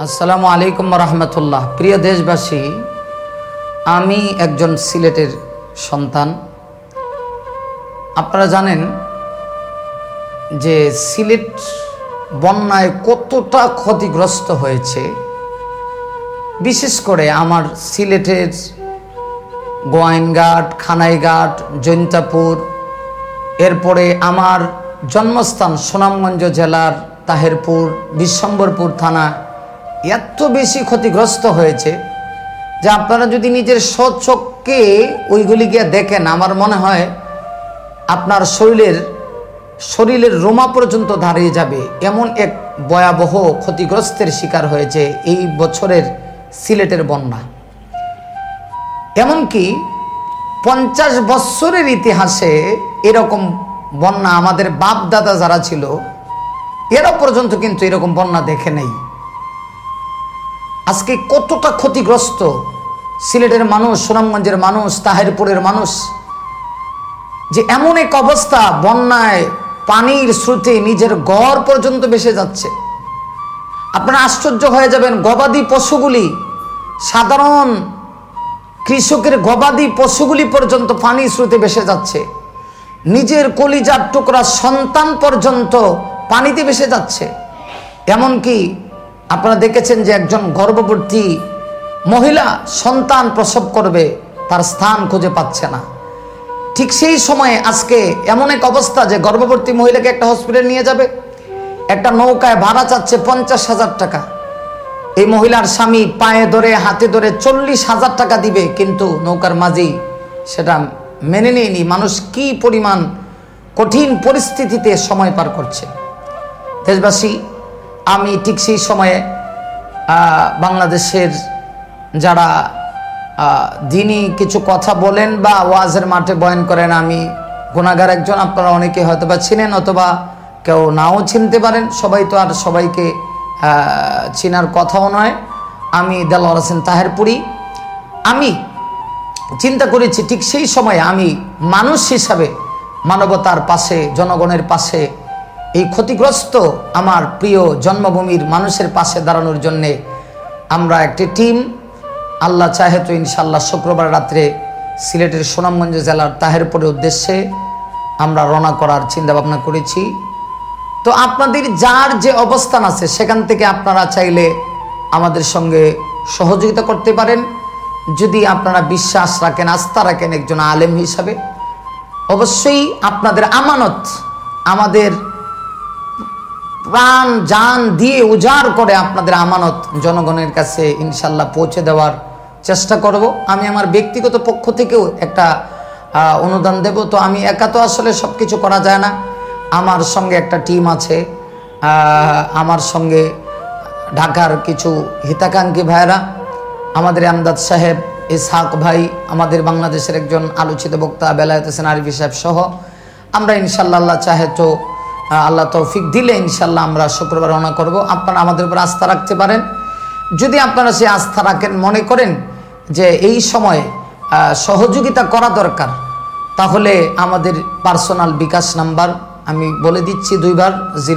আসসালামু আলাইকুম রহমতুল্লাহ। প্রিয় দেশবাসী, আমি একজন সিলেটের সন্তান। আপনারা জানেন যে সিলেট বন্যায় কতটা ক্ষতিগ্রস্ত হয়েছে। বিশেষ করে আমার সিলেটের গোয়াইনঘাট, খানাইঘাট, জৈন্তাপুর, এরপরে আমার জন্মস্থান সুনামগঞ্জ জেলার তাহেরপুর, বিশ্বম্বরপুর থানা এত বেশি ক্ষতিগ্রস্ত হয়েছে যে আপনারা যদি নিজের স্বচক্ষে ওইগুলি গিয়ে দেখেন, আমার মনে হয় আপনার শরীরের রোমা পর্যন্ত দাঁড়িয়ে যাবে, এমন এক ভয়াবহ ক্ষতিগ্রস্তের শিকার হয়েছে এই বছরের সিলেটের বন্যা। এমনকি 50 বছরের ইতিহাসে এরকম বন্যা আমাদের বাপ দাদা যারা ছিল এরা পর্যন্ত কিন্তু এরকম বন্যা দেখে নেই। আজকে কতটা ক্ষতিগ্রস্ত সিলেটের মানুষ, সুনামগঞ্জের মানুষ, তাহেরপুরের মানুষ, যে এমন এক অবস্থা, বন্যায় পানির স্রোতে নিজের ঘর পর্যন্ত ভেসে যাচ্ছে। আপনারা আশ্চর্য হয়ে যাবেন, গবাদি পশুগুলি, সাধারণ কৃষকের গবাদি পশুগুলি পর্যন্ত পানির স্রোতে ভেসে যাচ্ছে। নিজের কলিজার টুকরা সন্তান পর্যন্ত পানিতে ভেসে যাচ্ছে। এমনকি আপনারা দেখেছেন যে একজন গর্ভবতী মহিলা সন্তান প্রসব করবে, তার স্থান খুঁজে পাচ্ছে না। ঠিক সেই সময়ে আজকে এমন এক অবস্থা যে গর্ভবতী মহিলাকে একটা হসপিটাল নিয়ে যাবে, একটা নৌকায় ভাড়া চাচ্ছে 50,000 টাকা। এই মহিলার স্বামী পায়ে ধরে হাতে ধরে 40,000 টাকা দিবে, কিন্তু নৌকার মাঝি সেটা মেনে নেয়নি। মানুষ কি পরিমাণ কঠিন পরিস্থিতিতে সময় পার করছে। দেশবাসী, আমি ঠিক সেই সময়ে বাংলাদেশের যারা দিনই কিছু কথা বলেন বা ওয়াজের মাঠে বয়ান করেন, আমি গুনাহগার একজন। আপনারা অনেকে হয়তো বা চিনেন অথবা কেউ নাও চিনতে পারেন, সবাই তো আর সবাইকে চিনার কথাও নয়। আমি দেলওয়ার হোসেন তাহেরপুরি। আমি চিন্তা করেছি ঠিক সেই সময়ে আমি মানুষ হিসাবে মানবতার পাশে, জনগণের পাশে, এই ক্ষতিগ্রস্ত আমার প্রিয় জন্মভূমির মানুষের পাশে দাঁড়ানোর জন্যে আমরা একটি টিম, আল্লাহ চাহে তো ইনশাল্লাহ শুক্রবার রাত্রে সিলেটের সুনামগঞ্জ জেলার তাহেরপুরের উদ্দেশ্যে আমরা রওনা করার চিন্তাভাবনা করেছি। তো আপনাদের যার যে অবস্থান আছে সেখান থেকে আপনারা চাইলে আমাদের সঙ্গে সহযোগিতা করতে পারেন। যদি আপনারা বিশ্বাস রাখেন, আস্থা রাখেন একজন আলেম হিসাবে, অবশ্যই আপনাদের আমানত, আমাদের প্রাণ জান দিয়ে উজাড় করে আপনাদের আমানত জনগণের কাছে ইনশাল্লাহ পৌঁছে দেওয়ার চেষ্টা করব। আমি আমার ব্যক্তিগত পক্ষ থেকেও একটা অনুদান দেব। তো আমি একা তো আসলে সব কিছু করা যায় না, আমার সঙ্গে একটা টিম আছে। আমার সঙ্গে ঢাকার কিছু হিতাকাঙ্ক্ষী ভাইরা, আমাদের আমদাদ সাহেব, ইসহাক ভাই, আমাদের বাংলাদেশের একজন আলোচিত বক্তা বেলায়েত হোসেন আরবি সাহেব সহ আমরা ইনশাল্লাহ, আল্লাহ চাহে তো, আল্লাহ তৌফিক দিলে ইনশাল্লাহ আমরা শুক্রবার রওনা করব। আপনারা আমাদের উপর আস্থা রাখতে পারেন। যদি আপনারা সেই আস্থা রাখেন, মনে করেন যে এই সময়ে সহযোগিতা করা দরকার, তাহলে আমাদের পার্সোনাল বিকাশ নাম্বার আমি বলে দিচ্ছি 2বার,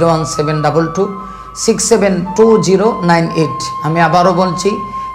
01722672098। আমি আবারও বলছি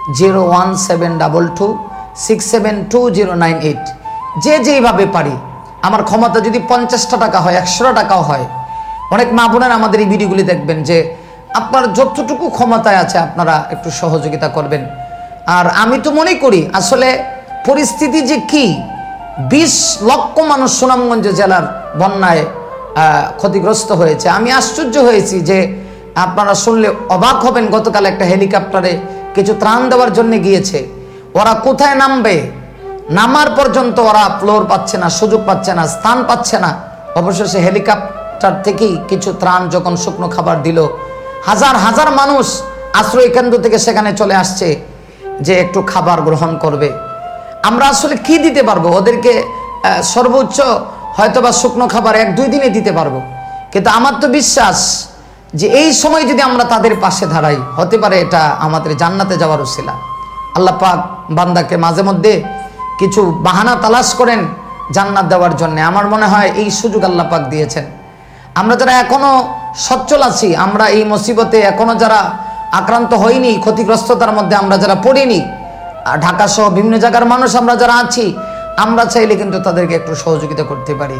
01722672098। যে যেইভাবে পারি, আমার ক্ষমতা যদি 50টা টাকা হয়, 100 টাকাও হয়। অনেক মা বোনেরা আমাদের এই ভিডিওগুলি দেখবেন, যে আপনার যতটুকু ক্ষমতায় আছে আপনারা একটু সহযোগিতা করবেন। আর আমি তো মনে করি আসলে পরিস্থিতি যে কি, 20 লক্ষ মানুষ সুনামগঞ্জ জেলার বন্যায় ক্ষতিগ্রস্ত হয়েছে। আমি আশ্চর্য হয়েছি যে আপনারা শুনলে অবাক হবেন, গতকাল একটা হেলিকপ্টারে কিছু ত্রাণ দেওয়ার জন্য গিয়েছে। ওরা কোথায় নামবে, নামার পর্যন্ত ওরা ফ্লোর পাচ্ছে না, সুযোগ পাচ্ছে না, স্থান পাচ্ছে না। অবশেষে হেলিকপ্টার থেকেই কিছু ত্রাণ যখন শুকনো খাবার দিল, হাজার হাজার মানুষ আশ্রয় কেন্দ্র থেকে সেখানে চলে আসছে যে একটু খাবার গ্রহণ করবে। আমরা আসলে কি দিতে পারবো ওদেরকে? সর্বোচ্চ হয়তোবা শুকনো খাবার 1-2 দিনে দিতে পারবো, কিন্তু আমার তো বিশ্বাস যে এই সময় যদি আমরা তাদের পাশে দাঁড়াই, হতে পারে এটা আমাদের জান্নাতে যাওয়ার উসিলা। আল্লাহ পাক বান্দাকে মাঝে মধ্যে কিছু বাহানা তালাশ করেন জান্নাত দেওয়ার জন্য। আমার মনে হয় এই সুযোগ আল্লাহ পাক দিয়েছেন। আমরা যারা এখনো সচ্ছল আছি, আমরা এই মুসিবতে এখনো যারা আক্রান্ত হইনি, ক্ষতিগ্রস্ততার মধ্যে আমরা যারা পড়িনি, ঢাকা সহ বিভিন্ন জায়গার মানুষ আমরা যারা আছি, আমরা চাইলে কিন্তু তাদেরকে একটু সহযোগিতা করতে পারি।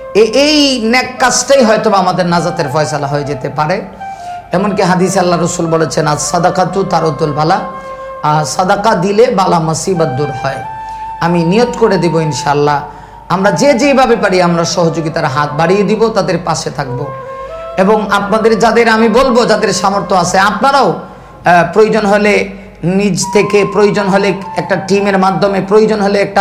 এই নেক কাজটাই হয়তো আমাদের নাজাতের ফয়সালা হয়ে যেতে পারে। এমনকি হাদিসে আল্লাহ রসুল বলেছেন, আজ সাদাকাতু তারতুল বালা, সাদাকা দিলে বালা মুসিবত দূর হয়। আমি নিয়ত করে দিব ইনশাআল্লাহ, আমরা যে যেভাবে পারি আমরা সহযোগিতার হাত বাড়িয়ে দিব, তাদের পাশে থাকব। এবং আপনাদের যাদের আমি বলবো, যাদের সামর্থ্য আছে, আপনারাও প্রয়োজন হলে নিজ থেকে, প্রয়োজন হলে একটা টিমের মাধ্যমে, প্রয়োজন হলে একটা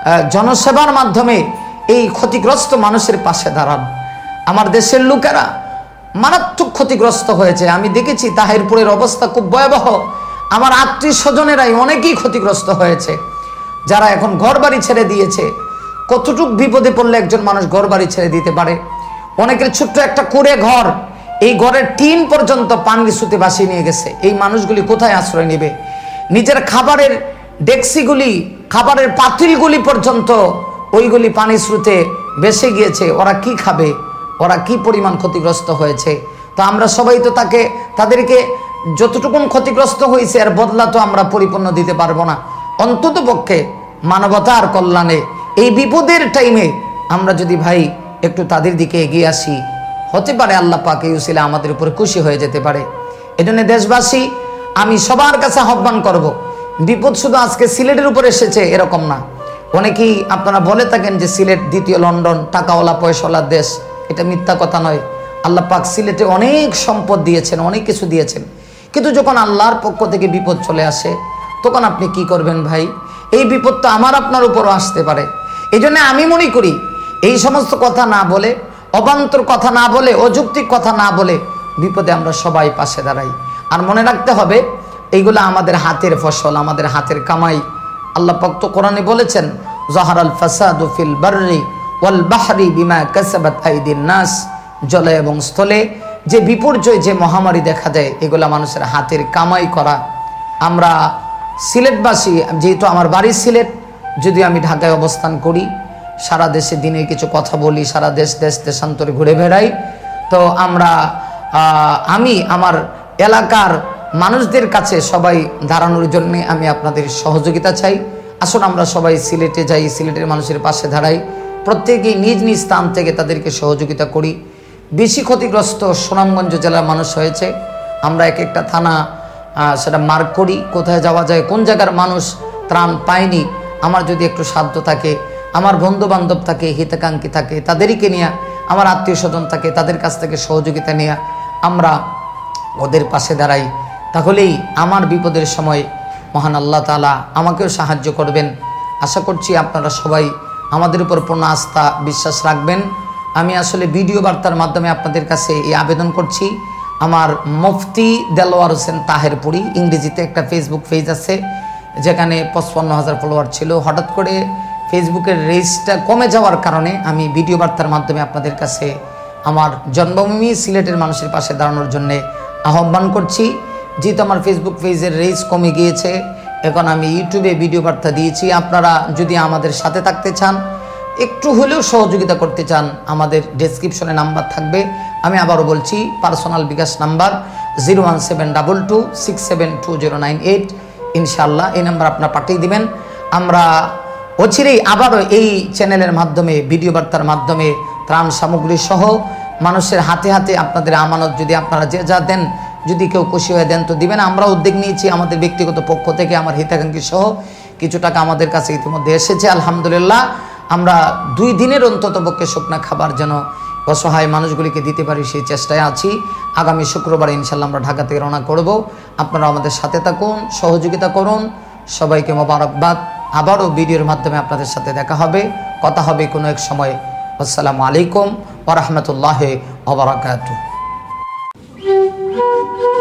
জনসেবার মাধ্যমে এই ক্ষতিগ্রস্ত মানুষের পাশে দাঁড়ান। আমার দেশের লোকেরা মারাত্মক ক্ষতিগ্রস্ত হয়েছে, আমি দেখেছি তাহেরপুরের অবস্থা খুব ভয়াবহ। আমার আত্মীয় স্বজনেরাই অনেকেই ক্ষতিগ্রস্ত হয়েছে, যারা এখন ঘর বাড়ি ছেড়ে দিয়েছে। কতটুক বিপদে পড়লে একজন মানুষ ঘর বাড়ি ছেড়ে দিতে পারে। অনেকের ছোট্ট একটা কুড়ে ঘর, এই ঘরের টিন পর্যন্ত পানির স্রোতে ভাসিয়ে নিয়ে গেছে। এই মানুষগুলি কোথায় আশ্রয় নেবে? নিজের খাবারের ডেক্সিগুলি, খাবারের পাতিলগুলি পর্যন্ত ওইগুলি পানির স্রোতে ভেসে গিয়েছে। ওরা কি খাবে? ওরা কি পরিমাণ ক্ষতিগ্রস্ত হয়েছে? তো আমরা সবাই তো তাদেরকে যতটুকুন ক্ষতিগ্রস্ত হয়েছে এর বদলা তো আমরা পরিপূর্ণ দিতে পারবো না। অন্তত পক্ষে মানবতার কল্যাণে এই বিপদের টাইমে আমরা যদি ভাই একটু তাদের দিকে এগিয়ে আসি, হতে পারে আল্লাহ পাক এই উসিলা আমাদের উপরে খুশি হয়ে যেতে পারে। এজন্য দেশবাসী, আমি সবার কাছে আহ্বান করব, বিপদ শুধু আজকে সিলেটের উপর এসেছে এরকম না। অনেকেই আপনারা বলে থাকেন যে সিলেট দ্বিতীয় লন্ডন, টাকাওয়ালা পয়সাওয়ালার দেশ। এটা মিথ্যা কথা নয়। আল্লাহ পাক সিলেটে অনেক সম্পদ দিয়েছেন, অনেক কিছু দিয়েছেন, কিন্তু যখন আল্লাহর পক্ষ থেকে বিপদ চলে আসে তখন আপনি কি করবেন ভাই? এই বিপদ তো আমার আপনার উপরও আসতে পারে। এই জন্য আমি মনে করি এই সমস্ত কথা না বলে, অবান্তর কথা না বলে, অযৌক্তিক কথা না বলে বিপদে আমরা সবাই পাশে দাঁড়াই। আর মনে রাখতে হবে, এইগুলো আমাদের হাতের ফসল, আমাদের হাতের কামাই। আল্লাহ পাক তো কোরআনে বলেছেন, যাহারাল ফাসাদু ফিল বাররি ওয়াল বাহরি বিমা কাসাবাত আইদিন নাস। জলে এবং স্থলে যে বিপর্যয়, যে মহামারী দেখা দেয়, এগুলা মানুষের হাতের কামাই করা। আমরা সিলেটবাসী, যেহেতু আমার বাড়ি সিলেট, যদি আমি ঢাকায় অবস্থান করি, সারা দেশে দিনে কিছু কথা বলি, সারা দেশান্তরে ঘুরে বেড়াই, তো আমি আমার এলাকার মানুষদের কাছে সবাই দাঁড়ানোর জন্য আমি আপনাদের সহযোগিতা চাই। আসুন আমরা সবাই সিলেটে যাই, সিলেটের মানুষের পাশে দাঁড়াই, প্রত্যেকেই নিজ নিজ স্থান থেকে তাদেরকে সহযোগিতা করি। বেশি ক্ষতিগ্রস্ত সুনামগঞ্জ জেলার মানুষ হয়েছে। আমরা এক একটা থানা সেটা মার্ক করি, কোথায় যাওয়া যায়, কোন জায়গার মানুষ ত্রাণ পায়নি। আমার যদি একটু সাধ্য থাকে, আমার বন্ধু বান্ধব থাকে, হিতাকাঙ্ক্ষী থাকে, তাদেরকে নিয়ে, আমার আত্মীয় স্বজন থাকে, তাদের কাছ থেকে সহযোগিতা নিয়ে আমরা ওদের পাশে দাঁড়াই, তাহলেই আমার বিপদের সময় মহান আল্লাহ তাআলা আমাকেও সাহায্য করবেন। আশা করছি আপনারা সবাই আমাদের উপর পূর্ণ আস্থা বিশ্বাস রাখবেন। আমি আসলে ভিডিও বার্তার মাধ্যমে আপনাদের কাছে এই আবেদন করছি। আমার মুফতি দেলওয়ার হোসেন তাহেরপুরি, ইংরেজিতে একটা ফেসবুক পেজ আছে, যেখানে 55,000 ফলোয়ার ছিল। হঠাৎ করে ফেসবুকের রিচটা কমে যাওয়ার কারণে আমি ভিডিও বার্তার মাধ্যমে আপনাদের কাছে আমার জন্মভূমি সিলেটের মানুষের পাশে দাঁড়ানোর জন্য আহ্বান করছি। যেহেতু আমার ফেসবুক পেজের রিচ কমে গিয়েছে, এখন আমি ইউটিউবে ভিডিও বার্তা দিয়েছি। আপনারা যদি আমাদের সাথে থাকতে চান, একটু হলেও সহযোগিতা করতে চান, আমাদের ডেসক্রিপশনে নাম্বার থাকবে। আমি আবারও বলছি, পার্সোনাল বিকাশ নাম্বার 01722672098। ইনশাআল্লাহ এই নাম্বার আপনারা পাঠিয়ে দিবেন। আমরা অচিরেই আবারও এই চ্যানেলের মাধ্যমে, ভিডিও বার্তার মাধ্যমে ত্রাণ সামগ্রী সহ মানুষের হাতে হাতে আপনাদের আমানত, যদি আপনারা যে যা দেন, যদি কেউ খুশি হয়ে দেন তো দিবেন। আমরা উদ্যোগ নিয়েছি আমাদের ব্যক্তিগত পক্ষ থেকে, আমার হিতাকাঙ্ক্ষী সহ কিছু টাকা আমাদের কাছে ইতিমধ্যে এসেছে আলহামদুলিল্লাহ। আমরা 2 দিনের অন্তত পক্ষে শুকনা খাবার যেন অসহায় মানুষগুলিকে দিতে পারি, সেই চেষ্টায় আছি। আগামী শুক্রবার ইনশাল্লাহ আমরা ঢাকা থেকে রওনা করব। আপনারা আমাদের সাথে থাকুন, সহযোগিতা করুন। সবাইকে মোবারকবাদ। আবারও ভিডিওর মাধ্যমে আপনাদের সাথে দেখা হবে, কথা হবে কোনো এক সময়। আসসালামু আলাইকুম ওয়া রাহমাতুল্লাহি ওয়া বারাকাতুহু।